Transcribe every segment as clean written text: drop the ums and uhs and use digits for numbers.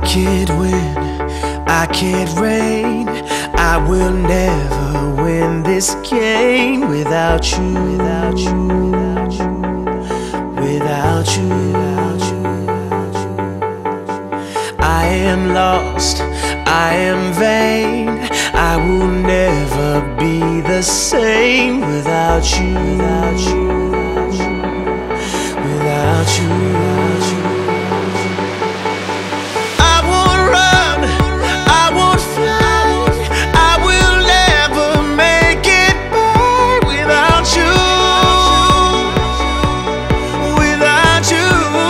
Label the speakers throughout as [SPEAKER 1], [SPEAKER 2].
[SPEAKER 1] can't win, I can't reign. I will never win this game without you, without you, without you, without you, without you. I am lost, I am vain. I will never be the same without you, without you, without you, without you. I won't run, I won't fly. I will never make it by without you, without you.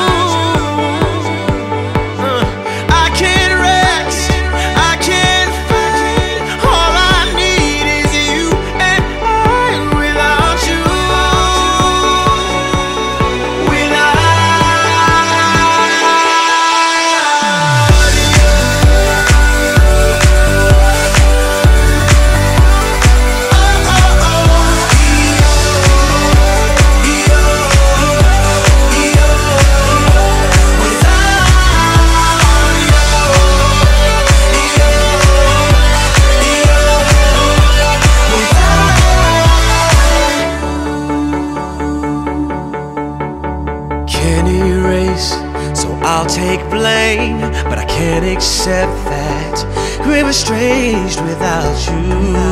[SPEAKER 1] I can't rest, I can't fight. All I need is you and I without you, without you. Can't erase, so I'll take blame, but I can't accept that we're estranged without you,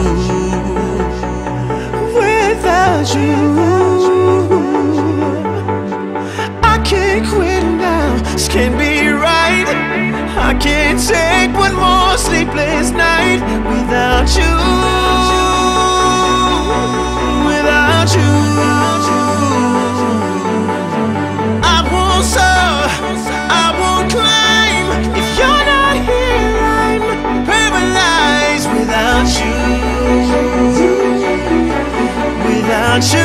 [SPEAKER 1] without you. I can't quit now, this can't be right. I can't take one more sleepless night without you, without you. I won't soar, I won't climb. If you're not here, I'm paralyzed without you, without you.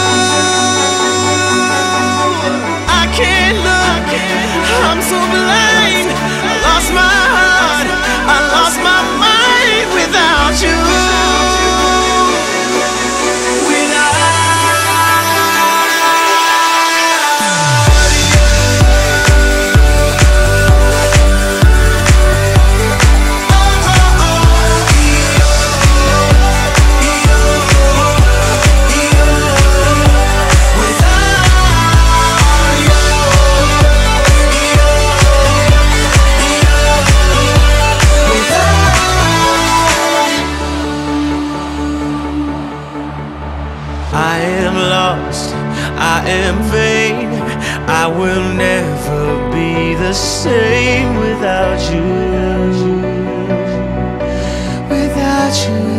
[SPEAKER 1] I can't look, I'm so blind. I lost my heart, I lost my mind without you. I am lost, I am vain. I will never be the same without you, without you.